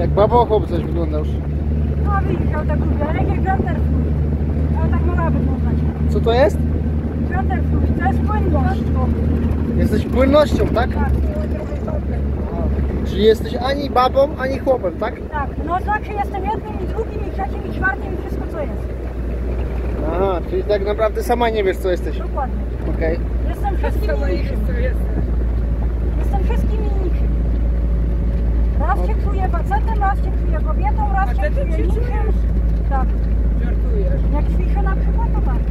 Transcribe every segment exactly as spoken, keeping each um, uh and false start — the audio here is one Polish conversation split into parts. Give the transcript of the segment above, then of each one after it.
Jak babochłop coś wyglądasz. No widzisz, ja tak lubię, ale jak Granderfluid. Ja tak mogła wyglądać. Co to jest? Granderfluid, to jest płynność. Jesteś płynnością, tak? Tak, Czyli jesteś ani babą, ani chłopem, tak? tak. No znaczy jestem jednym i drugim i trzecim i czwartym i wszystko co jest. Aha, czyli tak naprawdę sama nie wiesz, co jesteś. Dokładnie. Okej. Okay. Jestem wszystkim i niczym. Jestem wszystkim i niczym. Raz się czuję facetem, raz się czuję kobietą, raz się czuję niczym. Tak. Żartujesz. Jak ćwiczę na przykład, to tak.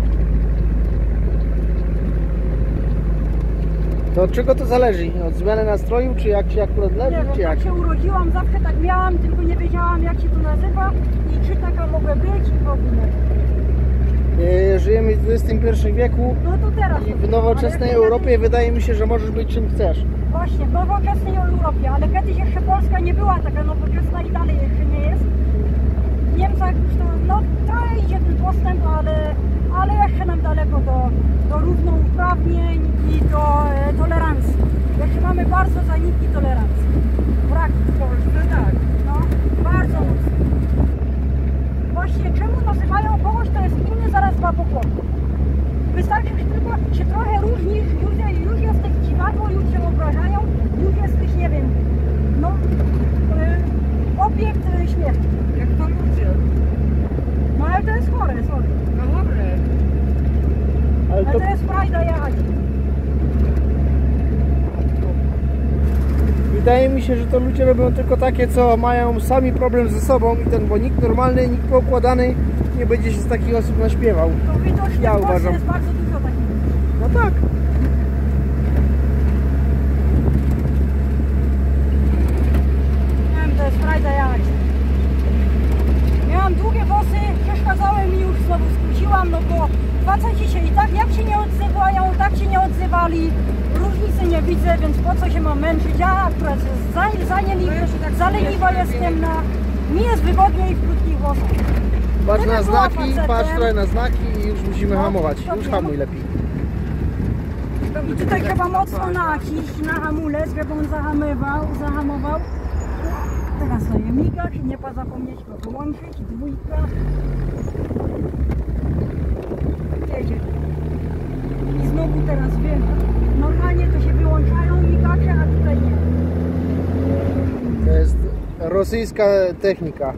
To od czego to zależy? Od zmiany nastroju, czy jak się akurat leży, Nie, czy bo jak? tak się urodziłam, zawsze tak miałam, tylko nie wiedziałam jak się to nazywa i czy taka mogę być i w ogóle. Yy, żyjemy w dwudziestym pierwszym wieku No to teraz. i w nowoczesnej Ale Europie kiedyś, wydaje mi się, że możesz być czym chcesz. właśnie, w nowoczesnej Europie, ale kiedyś jeszcze Polska nie była taka nowoczesna i dalej jeszcze nie jest. W Niemczech już to, no trochę idzie ten postęp, ale, ale jeszcze nam daleko do, do równouprawnień i do e, tolerancji. Jeszcze mamy bardzo zaniki tolerancji. Brak w Polsce, tak. No, bardzo mocno. Właśnie czemu nazywają kogoś, to jest inny zaraz babochłop. Wystarczy, że tylko się trochę różnisz, już, już jesteś dziwadło, już się obrażają, już jesteś, nie wiem, no, y, obiekt y, śmierci. Jak to ludzie. No ale to jest chore, sorry. No dobre. Ale Ale to, to jest frajda jechać. wydaje mi się, że to ludzie robią tylko takie, co mają sami problem ze sobą i ten, bo nikt normalny, nikt poukładany nie będzie się z takich osób naśpiewał. To widocznie Ja w Polsce uważam. jest bardzo dużo takich. No tak. Nie wiem, to jest frajda jechać. Miałam długie włosy, przeszkadzały mi już, znowu skróciłam, no bo faceci się i tak jak się nie odzywają, tak się nie odzywali. Różnicy nie widzę, więc po co się mam męczyć? Ja akurat za, za, No ja się tak za leniwa śmieję, jestem na... Mi jest wygodniej w krótkich włosach. Patrz Gdybym na była znaki, facetem, patrz trochę na znaki i już musimy No, hamować. to Już wiem. hamuj lepiej. I tutaj trzeba mocno naciść na hamulec, żeby on zahamywał, zahamował. Teraz daję migać, nie pa zapomnieć go wyłączyć, dwójka. Jedzie. I znowu teraz wiem, normalnie to się wyłączają migacze, a tutaj nie. To jest rosyjska technika.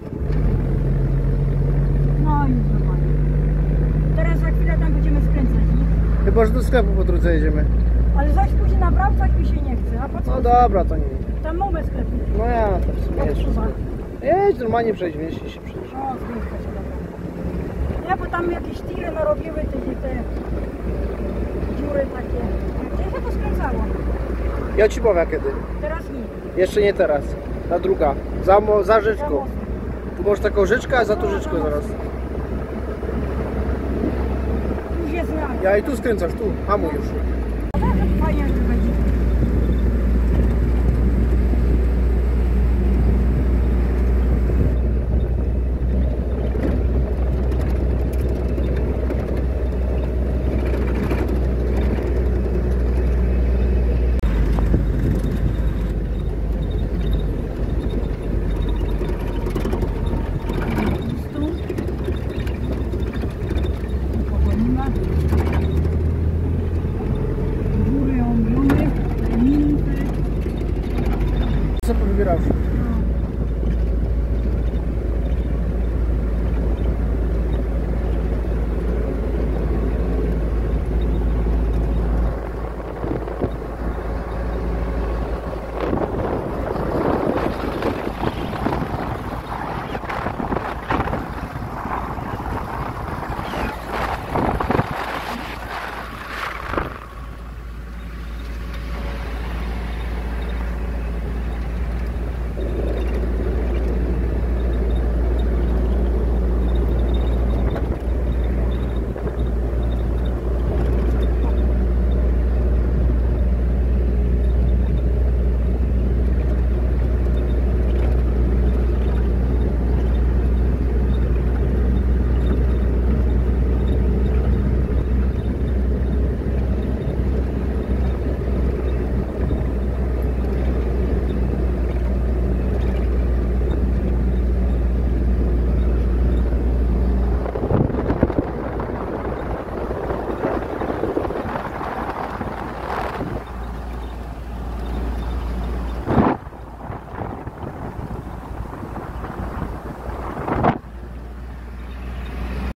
No i normalnie. Teraz za chwilę tam będziemy skręcać, nie? Chyba, że do sklepu po drodze jedziemy. Ale zaś później naprawcać mi się nie chce, a po co? No dobra, to nie. Tam mamy sklep. No ja to w sumie jeszcze. Odczuwa. Jedź normalnie, przejdź, mieści się przecież. O, zbliżka się dobra. Nie, bo tam jakieś tiry narobiły te, te dziury takie. Gdzie się to skręcało? Ja ci powiem kiedy. Teraz nie. Jeszcze nie teraz. Ta druga. Za, mo- za Za rzeczką. mocno. Tu masz taką rzeczkę, a za tą No, rzeczką za mocno. zaraz. Już jest znak. Ja i tu skręcasz, tu. Hamuj już. Fajnie, że będzie. Co powybierasz?